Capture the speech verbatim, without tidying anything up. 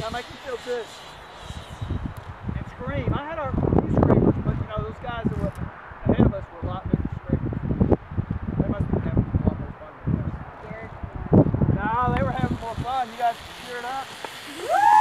I make them feel good. And scream. I had our few screamers, but you know, those guys that were ahead of us were a lot bigger screamers. They must have been having a lot more fun than us. No, they were having more fun. You guys cheer it up.